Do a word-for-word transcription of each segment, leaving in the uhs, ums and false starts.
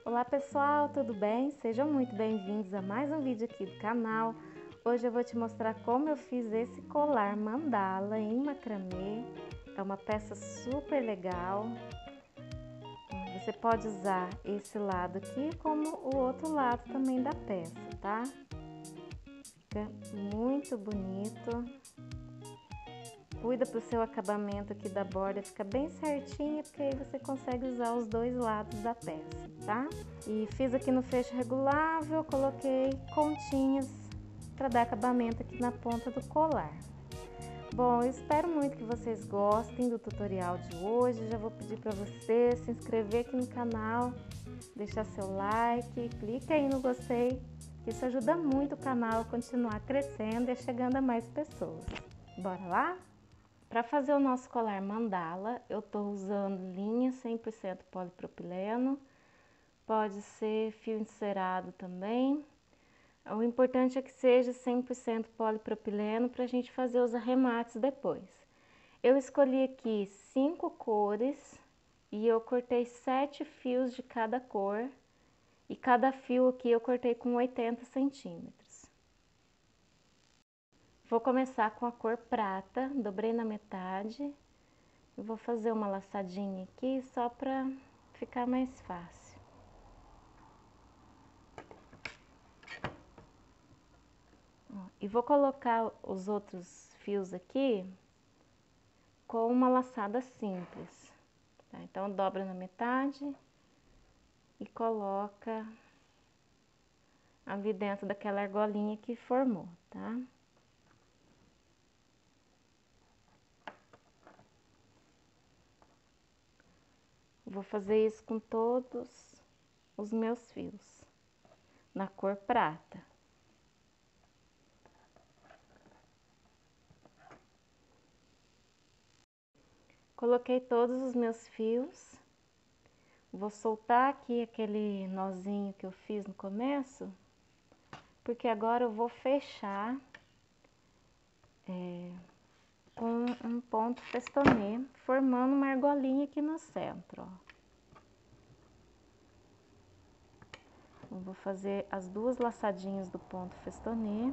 Olá pessoal, tudo bem? Sejam muito bem-vindos a mais um vídeo aqui do canal. Hoje eu vou te mostrar como eu fiz esse colar mandala em macramê. É uma peça super legal. Você pode usar esse lado aqui como o outro lado também da peça, tá? Fica muito bonito. Cuida pro seu acabamento aqui da borda ficar bem certinho, porque aí você consegue usar os dois lados da peça, tá? E fiz aqui no fecho regulável, coloquei continhas para dar acabamento aqui na ponta do colar. Bom, eu espero muito que vocês gostem do tutorial de hoje. Já vou pedir para você se inscrever aqui no canal, deixar seu like, clica aí no gostei. Isso ajuda muito o canal a continuar crescendo e chegando a mais pessoas. Bora lá? Para fazer o nosso colar mandala, eu estou usando linha cem por cento polipropileno, pode ser fio encerado também. O importante é que seja cem por cento polipropileno para a gente fazer os arremates depois. Eu escolhi aqui cinco cores e eu cortei sete fios de cada cor e cada fio aqui eu cortei com oitenta centímetros. Vou começar com a cor prata, dobrei na metade e vou fazer uma laçadinha aqui só para ficar mais fácil. E vou colocar os outros fios aqui com uma laçada simples, tá? Então dobra na metade e coloca ali dentro daquela argolinha que formou, tá? Vou fazer isso com todos os meus fios, na cor prata. Coloquei todos os meus fios, vou soltar aqui aquele nozinho que eu fiz no começo, porque agora eu vou fechar é, com um ponto festonê, formando uma argolinha aqui no centro, ó. Eu vou fazer as duas laçadinhas do ponto festonê,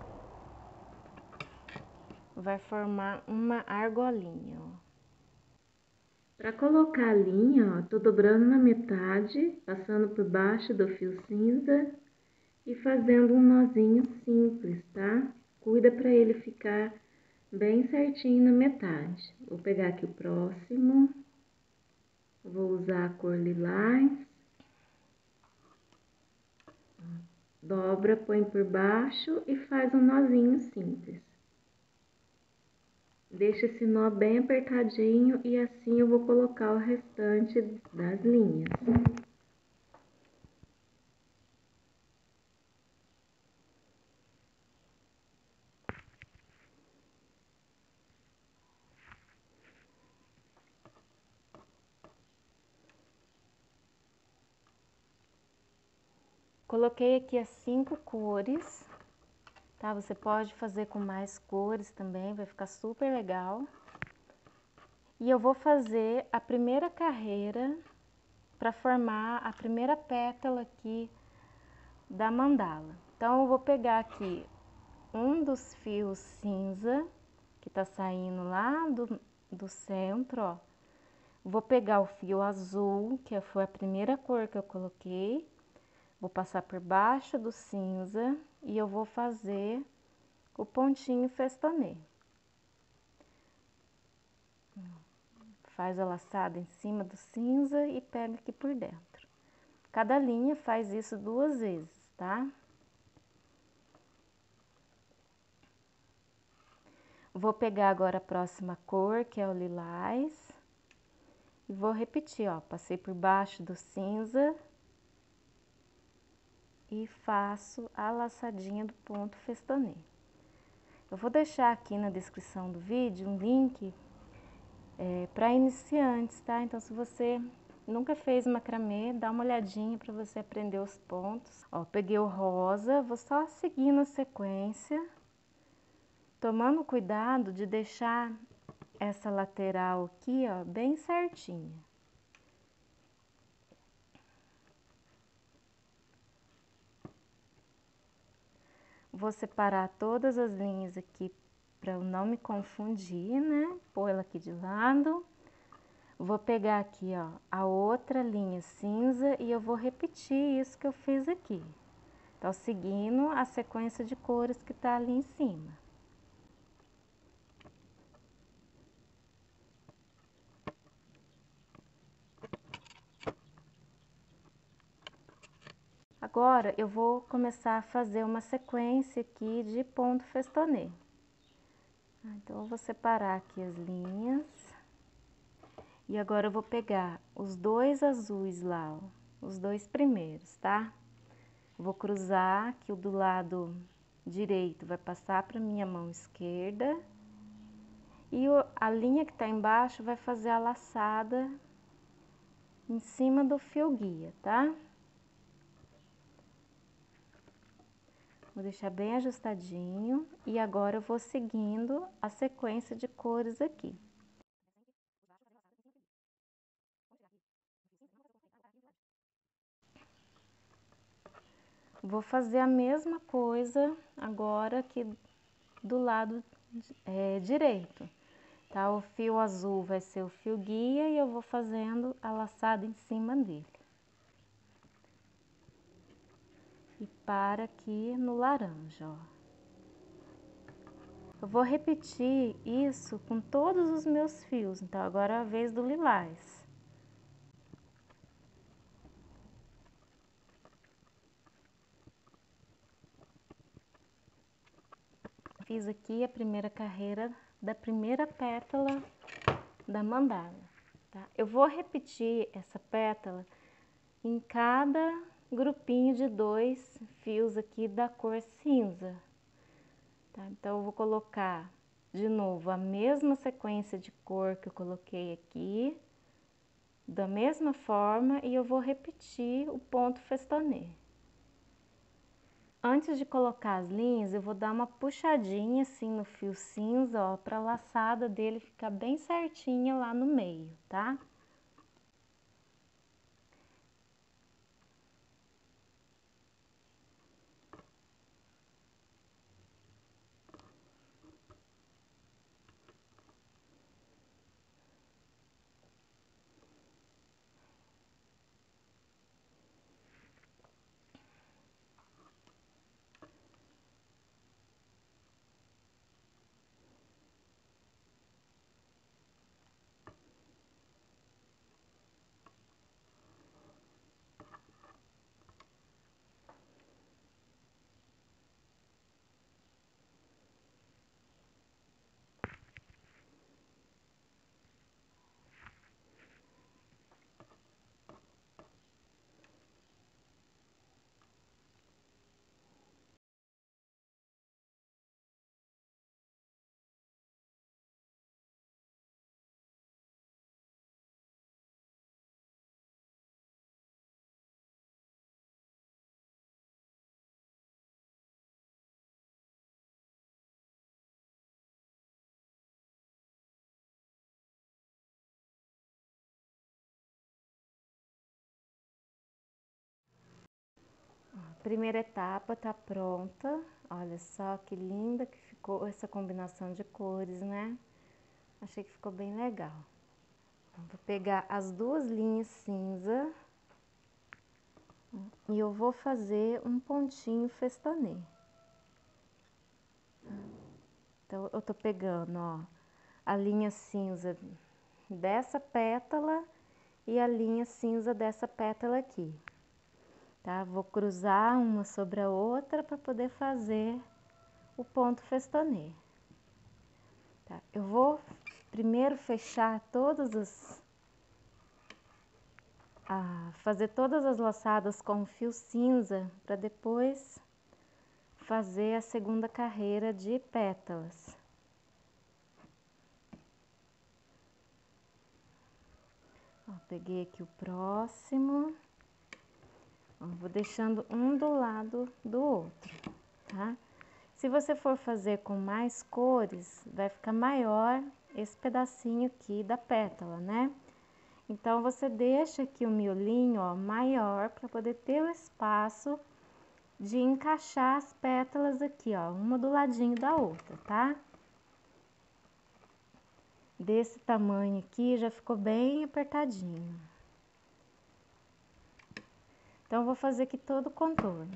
vai formar uma argolinha, ó. Para colocar a linha, ó, tô dobrando na metade, passando por baixo do fio cinza e fazendo um nozinho simples, tá? Cuida para ele ficar bem certinho na metade. Vou pegar aqui o próximo, vou usar a cor lilás, dobra, põe por baixo e faz um nozinho simples. Deixa esse nó bem apertadinho e assim eu vou colocar o restante das linhas. Coloquei aqui as cinco cores, tá? Você pode fazer com mais cores também, vai ficar super legal. E eu vou fazer a primeira carreira para formar a primeira pétala aqui da mandala. Então, eu vou pegar aqui um dos fios cinza, que tá saindo lá do, do centro, ó. Vou pegar o fio azul, que foi a primeira cor que eu coloquei. Vou passar por baixo do cinza e eu vou fazer o pontinho festonê. Faz a laçada em cima do cinza e pega aqui por dentro. Cada linha faz isso duas vezes, tá? Vou pegar agora a próxima cor, que é o lilás. E vou repetir, ó, passei por baixo do cinza e faço a laçadinha do ponto festonê. Eu vou deixar aqui na descrição do vídeo um link é, para iniciantes, tá? Então, se você nunca fez macramê, dá uma olhadinha para você aprender os pontos. Ó, peguei o rosa, vou só seguir na sequência, tomando cuidado de deixar essa lateral aqui, ó, bem certinha. vou separar todas as linhas aqui para eu não me confundir, né? Pôr ela aqui de lado. Vou pegar aqui, ó, a outra linha cinza e eu vou repetir isso que eu fiz aqui. Então, seguindo a sequência de cores que tá ali em cima. Agora, eu vou começar a fazer uma sequência aqui de ponto festonê. Então, eu vou separar aqui as linhas. E agora eu vou pegar os dois azuis lá, ó, os dois primeiros, tá? Vou cruzar, que o do lado direito vai passar para minha mão esquerda. E a linha que tá embaixo vai fazer a laçada em cima do fio guia, tá? Vou deixar bem ajustadinho e agora eu vou seguindo a sequência de cores aqui. Vou fazer a mesma coisa agora aqui do lado é, direito, tá? O fio azul vai ser o fio guia e eu vou fazendo a laçada em cima dele. E para aqui no laranja, ó. Eu vou repetir isso com todos os meus fios, então agora é a vez do lilás. Fiz aqui a primeira carreira da primeira pétala da mandala, tá? Eu vou repetir essa pétala em cada grupinho de dois fios aqui da cor cinza, tá? Então, eu vou colocar de novo a mesma sequência de cor que eu coloquei aqui, da mesma forma, e eu vou repetir o ponto festonê. Antes de colocar as linhas, eu vou dar uma puxadinha assim no fio cinza, ó, para a laçada dele ficar bem certinha lá no meio, tá? A primeira etapa tá pronta. Olha só que linda que ficou essa combinação de cores, né? Achei que ficou bem legal. Vou pegar as duas linhas cinza e eu vou fazer um pontinho festonê. Então, eu tô pegando, ó, a linha cinza dessa pétala e a linha cinza dessa pétala aqui. Tá? Vou cruzar uma sobre a outra para poder fazer o ponto festonê. Tá? Eu vou primeiro fechar todas as... Ah, fazer todas as laçadas com fio cinza para depois fazer a segunda carreira de pétalas. Ó, peguei aqui o próximo. Ó, vou deixando um do lado do outro, tá? Se você for fazer com mais cores, vai ficar maior esse pedacinho aqui da pétala, né? Então, você deixa aqui o miolinho, ó, maior para poder ter o espaço de encaixar as pétalas aqui, ó, uma do ladinho da outra, tá? Desse tamanho aqui já ficou bem apertadinho. Então, eu vou fazer aqui todo o contorno.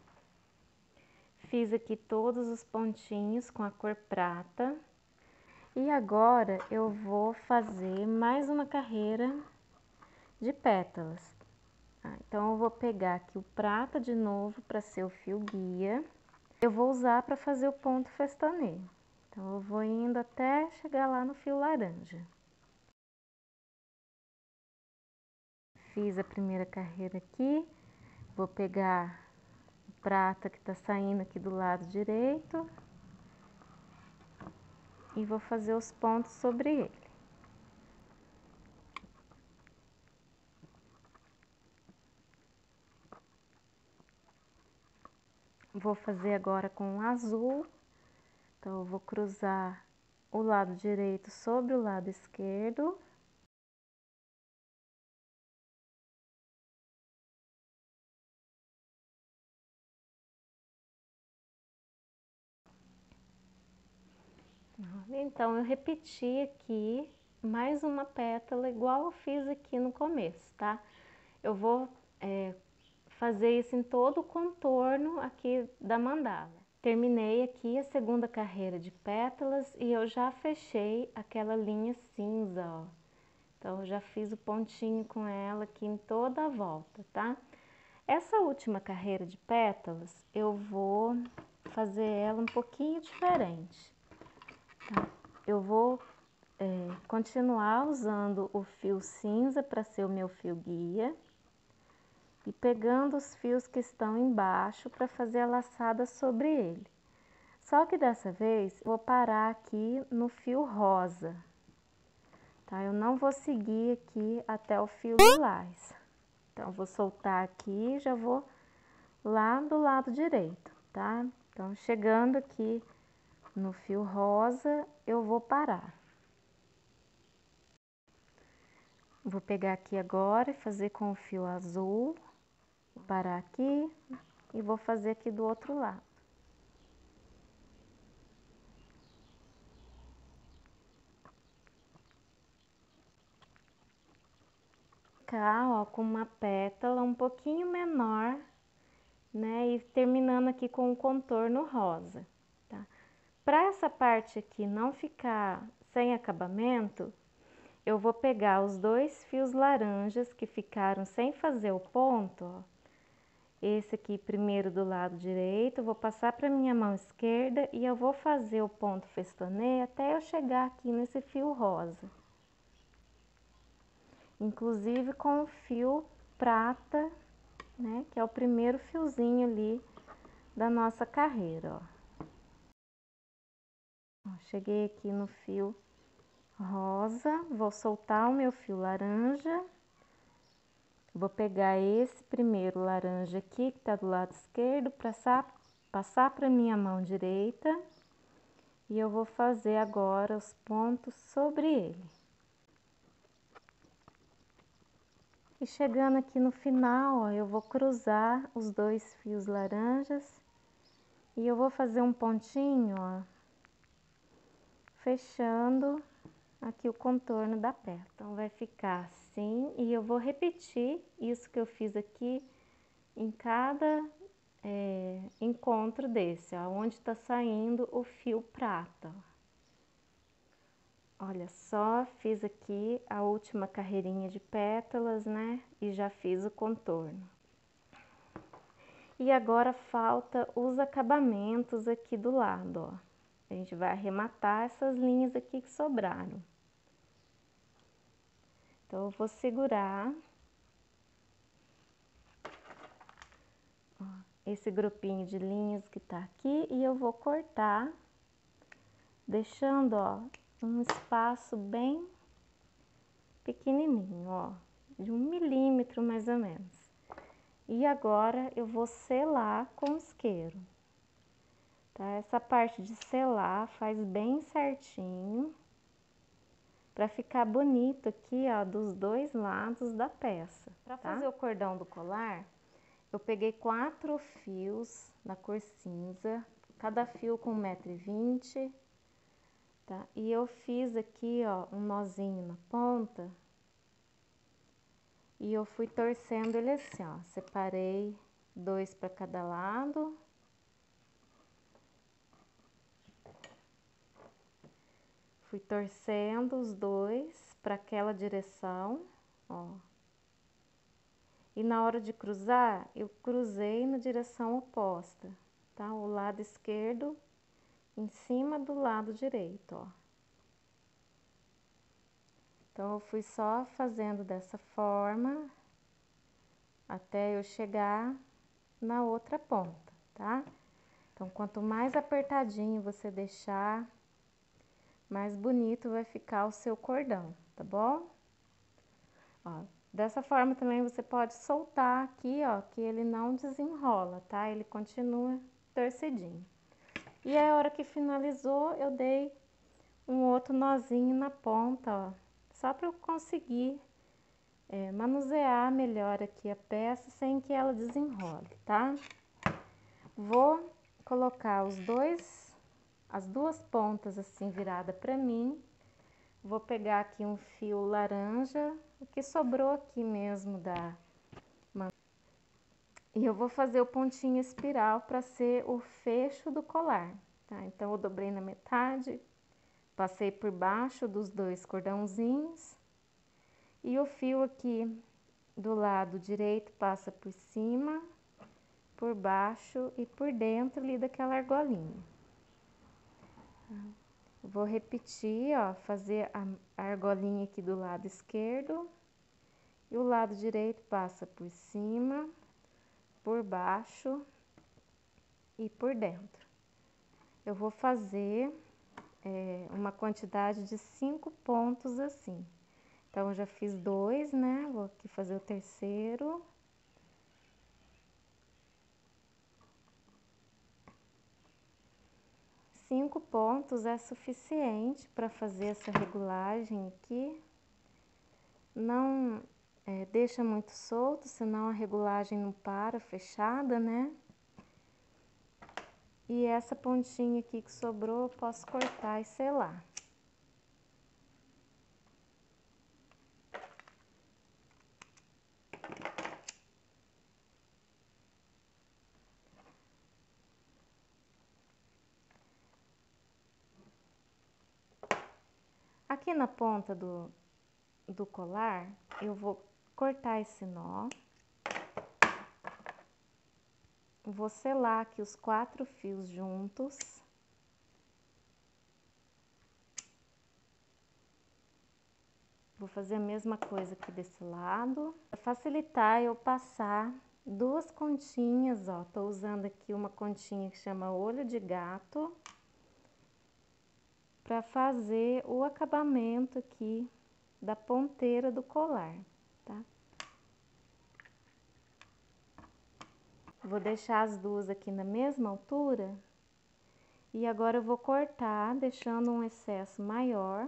Fiz aqui todos os pontinhos com a cor prata. E agora, eu vou fazer mais uma carreira de pétalas. Tá? Então, eu vou pegar aqui o prata de novo para ser o fio guia. Eu vou usar para fazer o ponto festanê. Então, eu vou indo até chegar lá no fio laranja. Fiz a primeira carreira aqui. Vou pegar o prata que tá saindo aqui do lado direito e vou fazer os pontos sobre ele. Vou fazer agora com o azul, então eu vou cruzar o lado direito sobre o lado esquerdo. Então, eu repeti aqui mais uma pétala, igual eu fiz aqui no começo, tá? Eu vou é, fazer isso em todo o contorno aqui da mandala. Terminei aqui a segunda carreira de pétalas e eu já fechei aquela linha cinza, ó. Então, eu já fiz o pontinho com ela aqui em toda a volta, tá? Essa última carreira de pétalas, eu vou fazer ela um pouquinho diferente. Tá? Eu vou é, continuar usando o fio cinza para ser o meu fio guia e pegando os fios que estão embaixo para fazer a laçada sobre ele. Só que dessa vez vou parar aqui no fio rosa, tá? Eu não vou seguir aqui até o fio lilás. Então, vou soltar aqui e já vou lá do lado direito, tá? Então, chegando aqui no fio rosa, eu vou parar. Vou pegar aqui agora e fazer com o fio azul, vou parar aqui e vou fazer aqui do outro lado. Ficar, ó, com uma pétala um pouquinho menor, né? E terminando aqui com o contorno rosa, tá? Para essa parte aqui não ficar sem acabamento, eu vou pegar os dois fios laranjas que ficaram sem fazer o ponto, ó. Esse aqui primeiro do lado direito, vou passar para minha mão esquerda e eu vou fazer o ponto festanê até eu chegar aqui nesse fio rosa. Inclusive com o fio prata, né, que é o primeiro fiozinho ali da nossa carreira, ó. Cheguei aqui no fio rosa, vou soltar o meu fio laranja, vou pegar esse primeiro laranja aqui, que tá do lado esquerdo, passar, passar para minha mão direita, e eu vou fazer agora os pontos sobre ele. E chegando aqui no final, ó, eu vou cruzar os dois fios laranjas, e eu vou fazer um pontinho, ó, fechando aqui o contorno da pétala. Então, vai ficar assim, e eu vou repetir isso que eu fiz aqui em cada é, encontro desse, ó, onde tá saindo o fio prata. Olha só, fiz aqui a última carreirinha de pétalas, né? E já fiz o contorno. E agora falta os acabamentos aqui do lado, ó. A gente vai arrematar essas linhas aqui que sobraram. Então, eu vou segurar ó, esse grupinho de linhas que tá aqui e eu vou cortar, deixando, ó, um espaço bem pequenininho, ó, de um milímetro mais ou menos. E agora eu vou selar com isqueiro. Tá? Essa parte de selar faz bem certinho, para ficar bonito aqui, ó, dos dois lados da peça. Para fazer o cordão do colar, Eu peguei quatro fios na cor cinza, cada fio com um metro e vinte, tá? E eu fiz aqui, ó, um nozinho na ponta. E eu fui torcendo ele assim, ó, separei dois para cada lado. Fui torcendo os dois para aquela direção, ó. E na hora de cruzar, eu cruzei na direção oposta, tá? O lado esquerdo em cima do lado direito, ó. Então, eu fui só fazendo dessa forma até eu chegar na outra ponta, tá? Então, quanto mais apertadinho você deixar, mais bonito vai ficar o seu cordão, tá bom? Ó, dessa forma também você pode soltar aqui, ó, que ele não desenrola, tá? Ele continua torcidinho. E aí, a hora que finalizou, eu dei um outro nozinho na ponta, ó, só para eu conseguir é, manusear melhor aqui a peça sem que ela desenrole, tá? Vou colocar os dois, as duas pontas assim virada para mim. Vou pegar aqui um fio laranja, o que sobrou aqui mesmo da manta. E eu vou fazer o pontinho espiral para ser o fecho do colar, tá? Então, eu dobrei na metade, passei por baixo dos dois cordãozinhos. E o fio aqui do lado direito passa por cima, por baixo e por dentro ali daquela argolinha. Vou repetir, ó, fazer a argolinha aqui do lado esquerdo. E o lado direito passa por cima, por baixo e por dentro. Eu vou fazer é, uma quantidade de cinco pontos assim. Então, eu já fiz dois, né? Vou aqui fazer o terceiro. Cinco pontos é suficiente para fazer essa regulagem aqui. Não é, deixa muito solto, senão a regulagem não para fechada, né? E essa pontinha aqui que sobrou, eu posso cortar e selar. Aqui na ponta do, do colar, eu vou cortar esse nó. Vou selar aqui os quatro fios juntos. Vou fazer a mesma coisa aqui desse lado. Para facilitar eu passar duas continhas, ó. Tô usando aqui uma continha que chama olho de gato. Para fazer o acabamento aqui da ponteira do colar, tá? Vou deixar as duas aqui na mesma altura. E agora eu vou cortar, deixando um excesso maior,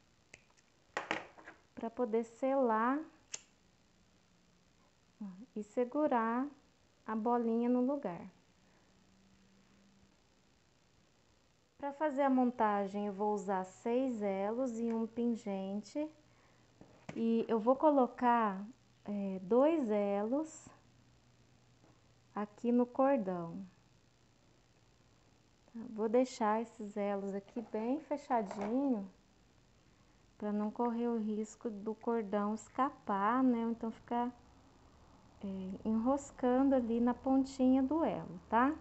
para poder selar e segurar a bolinha no lugar. Para fazer a montagem, eu vou usar seis elos e um pingente. E eu vou colocar é, dois elos aqui no cordão. Vou deixar esses elos aqui bem fechadinho, para não correr o risco do cordão escapar, né? Ou então ficar é, enroscando ali na pontinha do elo, tá?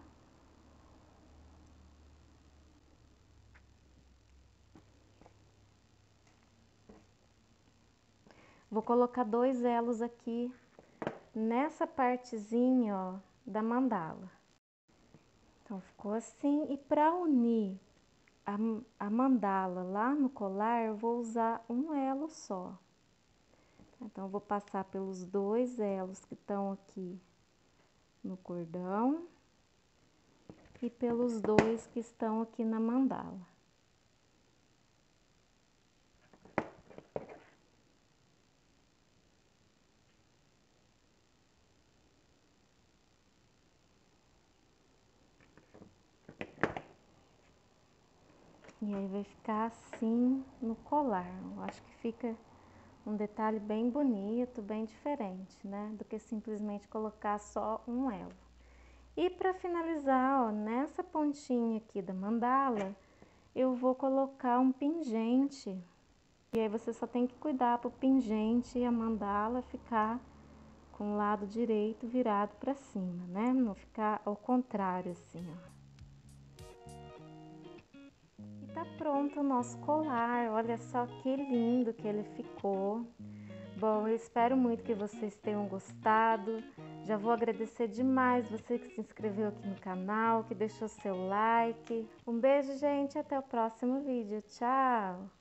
Vou colocar dois elos aqui nessa partezinha, ó, da mandala. Então, ficou assim. E para unir a, a mandala lá no colar, eu vou usar um elo só. Então, eu vou passar pelos dois elos que estão aqui no cordão e pelos dois que estão aqui na mandala. E aí vai ficar assim no colar. Eu acho que fica um detalhe bem bonito, bem diferente, né? Do que simplesmente colocar só um elo. E para finalizar, ó, nessa pontinha aqui da mandala, eu vou colocar um pingente. E aí você só tem que cuidar para o pingente e a mandala ficar com o lado direito virado para cima, né? Não ficar ao contrário assim, ó. E tá pronto o nosso colar. Olha só que lindo que ele ficou. Bom, eu espero muito que vocês tenham gostado. Já vou agradecer demais você que se inscreveu aqui no canal, que deixou seu like. Um beijo, gente, até o próximo vídeo. Tchau!